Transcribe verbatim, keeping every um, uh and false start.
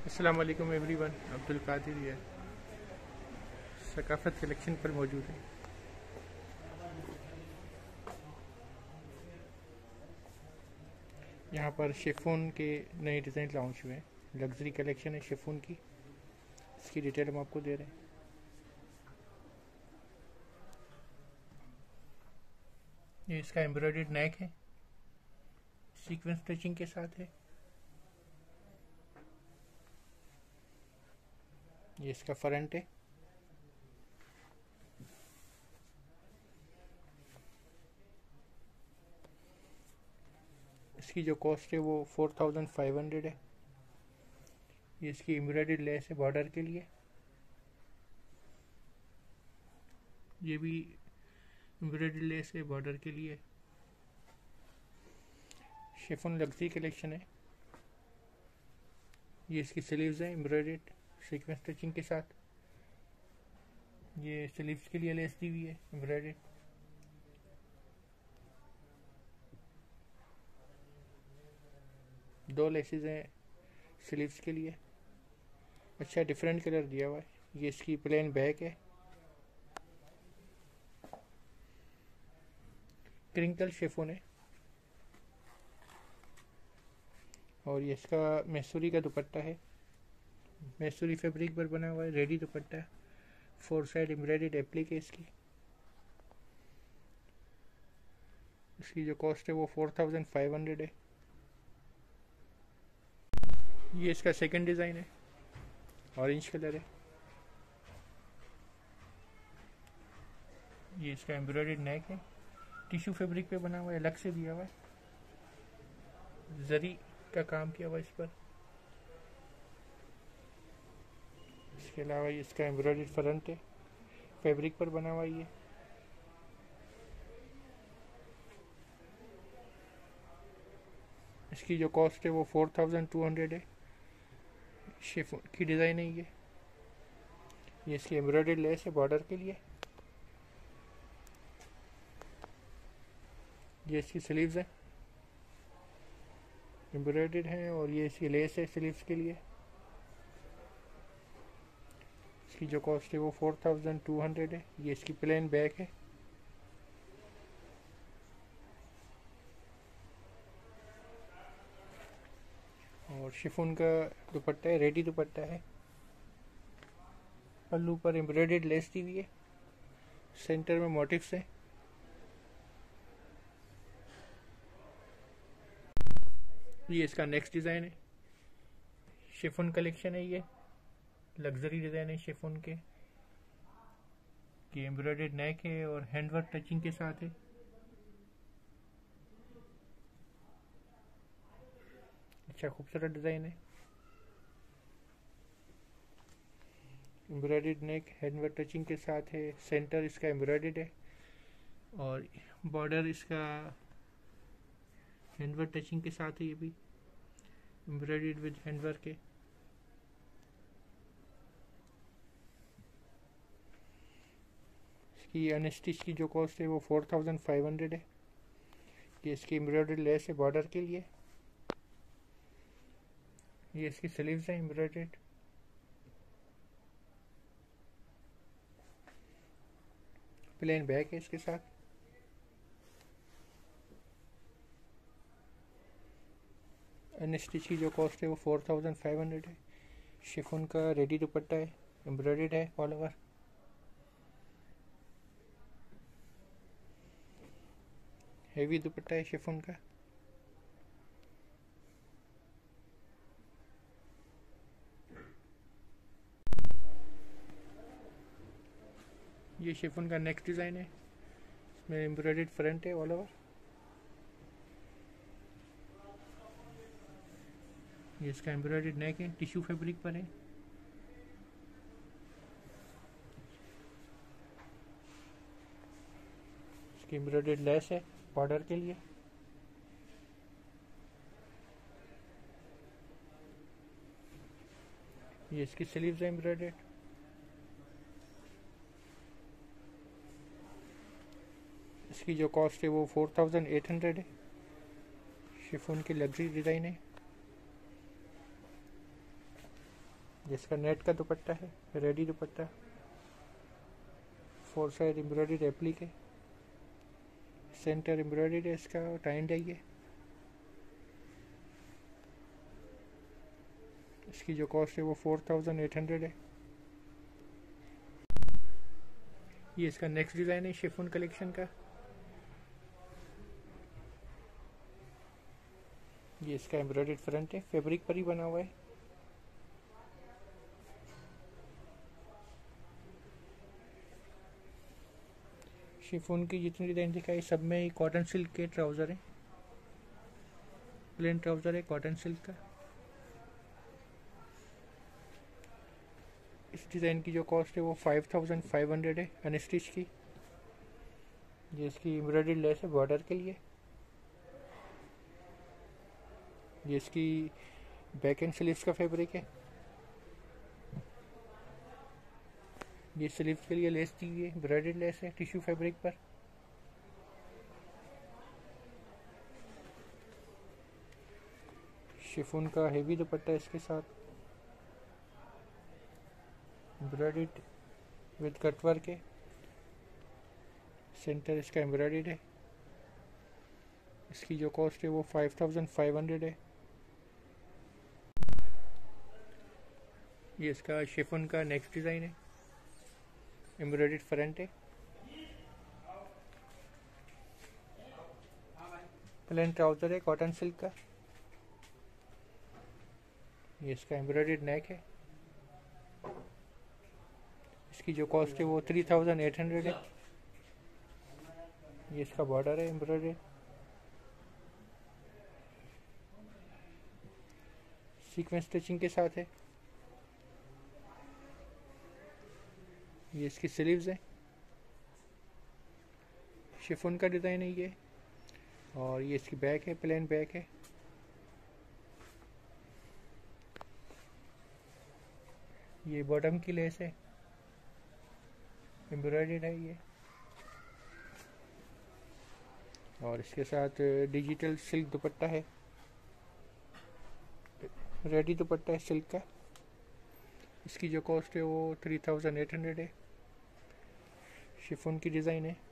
अस्सलाम वालेकुम एवरीवन। अब्दुल कादिर है, सकाफत कलेक्शन पर मौजूद है। यहाँ पर शिफॉन के नए डिज़ाइन लॉन्च हुए हैं। लग्जरी कलेक्शन है शिफॉन की, इसकी डिटेल हम आपको दे रहे हैं। ये इसका एम्ब्रॉयडर्ड नेक है, सीक्वेंस स्टिचिंग के साथ है। ये इसका फ्रंट है। इसकी जो कॉस्ट है वो फोर थाउजेंड फाइव हंड्रेड है। ये इसकी एम्ब्रॉयडर्ड लेस है बॉर्डर के लिए। ये भी एम्ब्रॉयडर्ड लेस है बॉर्डर के लिए। शिफॉन लग्जरी कलेक्शन है। ये इसकी स्लीव्स है एम्ब्रॉयडर्ड सीक्वेंस स्टिचिंग के साथ। ये स्लीव्स के लिए लेस दी हुई है एम्ब्रॉयडर्ड। दो लेसेस हैं स्लीव्स के लिए। अच्छा डिफरेंट कलर दिया हुआ है। ये इसकी प्लेन बैक है। क्रिंकल शिफॉन है और ये इसका मैसूरी का दुपट्टा है। मैसूरी फैब्रिक पर बना हुआ है, रेडी दुपट्टा है। फोर साइड एम्ब्रॉयडर्ड एप्लिक है इसकी। इसकी जो कॉस्ट है वो फोर थाउजेंड फाइव हंड्रेड है। ये इसका सेकंड डिज़ाइन है, ऑरेंज कलर है। ये इसका एम्ब्रॉयडर्ड नेक है, टिश्यू फैब्रिक पे बना हुआ है, अलग से दिया हुआ है। जरी का काम किया हुआ इस पर। इसके अलावा ये इसका एम्ब्रॉयडर्ड फ्रंट है, फैब्रिक पर बना हुआ है। ये इसकी जो कॉस्ट है वो फोर थाउजेंड टू हंड्रेड है। शिफॉन की डिज़ाइन है ये। ये इसकी एम्ब्रॉयडर्ड लेस है बॉर्डर के लिए। ये इसकी स्लीव्स है, एम्ब्रॉयडर्ड है और ये इसकी लेस है स्लीव्स के लिए। इसकी जो कॉस्ट है वो फोर थाउजेंड टू हंड्रेड है। ये इसकी प्लेन बैक है। और शिफॉन का दुपट्टा है, रेडी दुपट्टा है। पल्लू पर एम्ब्रॉयडर्ड लेस दी हुई है, सेंटर में मोटिव्स है। ये इसका नेक्स्ट डिज़ाइन है। शिफॉन कलेक्शन है, ये लग्जरी डिज़ाइन है शिफॉन के। ये एम्ब्रॉयडर्ड नेक है और हैंडवर्क टचिंग के साथ है। अच्छा खूबसूरत डिज़ाइन है। एम्ब्रॉयडर्ड नेक हैंडवर्क टचिंग के साथ है। सेंटर इसका एम्ब्रॉयडर्ड है और बॉर्डर इसका हैंडवर्क टचिंग के साथ है। ये भी एम्ब्रॉयडर्ड विद हैंडवर्क है। इसकी अनस्टिच की जो कॉस्ट है वो फोर थाउजेंड फाइव हंड्रेड है। ये इसकी एम्ब्रॉयडर्ड लेस है बॉर्डर के लिए। ये इसकी स्लीव्स है एम्ब्रॉयडर्ड। प्लेन बैक है इसके साथ। अनस्टिच की जो कॉस्ट है वो फोर थाउजेंड फाइव हंड्रेड है। शिफॉन का रेडी दुपट्टा है, एम्ब्रॉयडर्ड है ऑल ओवर। हेवी दुपट्टा है शिफॉन का। ये शिफॉन का नेक्स्ट डिज़ाइन है, इसमें एम्ब्रॉयडर्ड फ्रंट है ऑल ओवर। ये इसका एम्ब्रॉयडर्ड नेक है, टिश्यू फैब्रिक पर है। इसकी एम्ब्रॉयडर्ड लेस है बॉर्डर के लिए। ये इसकी स्लीव्स है एम्ब्रॉयडर्ड। इसकी जो कॉस्ट है वो फोर थाउजेंड एट हंड्रेड है। शिफॉन की लग्जरी डिज़ाइन है। जिसका नेट का दुपट्टा है, ready dupatta, four side embroidery applique, centre embroidery है इसका, टाई एंड डाई है। इसकी जो कॉस्ट है वो फोर थाउजेंड एट हंड्रेड है। ये इसका नेक्स्ट डिज़ाइन है शिफॉन कलेक्शन का। ये इसका एम्ब्रॉयडर्ड फ्रंट है, फैब्रिक पर ही बना हुआ है। शिफॉन की जितनी डिज़ाइन दिखाई सब में कॉटन सिल्क के ट्राउज़र है, प्लेन ट्राउज़र है कॉटन सिल्क का। इस डिज़ाइन की जो कॉस्ट है वो फाइव थाउजेंड फाइव हंड्रेड है अनस्टिच की। ये इसकी एम्ब्रॉयडरी लेस है बॉर्डर के लिए। ये इसकी बैक एंड स्लीव्स का फैब्रिक है। ये स्लीव्स के लिए लेस दी हुई है, एम्ब्रॉयडरी लेस है टिश्यू फैब्रिक पर। शिफॉन का हेवी दुपट्टा इसके साथ, एम्ब्रॉयडर्ड विद कटवर्क है। सेंटर इसका एम्ब्रॉयडर्ड है। इसकी जो कॉस्ट है वो फाइव थाउजेंड फाइव हंड्रेड है। ये इसका शिफॉन का नेक्स्ट डिज़ाइन है, एम्ब्रॉयडर्ड फ्रंट है, प्लेन ट्राउज़र है कॉटन सिल्क का। ये इसका एम्ब्रॉयडर्ड नेक है। इसकी जो कॉस्ट है वो थ्री थाउजेंड एट हंड्रेड है। ये इसका बॉर्डर है एम्ब्रॉयडर्ड, सीक्वेंस स्टिचिंग के साथ है। ये इसकी स्लीव्स है, शिफॉन का डिज़ाइन है ये। और ये इसकी बैक है, प्लेन बैक है। ये बॉटम की लेस है, एम्ब्रॉयडर्ड है ये। और इसके साथ डिजिटल सिल्क दुपट्टा है, रेडी दुपट्टा है सिल्क का। इसकी जो कॉस्ट है वो थ्री थाउजेंड एट हंड्रेड है। शिफॉन की डिज़ाइन है।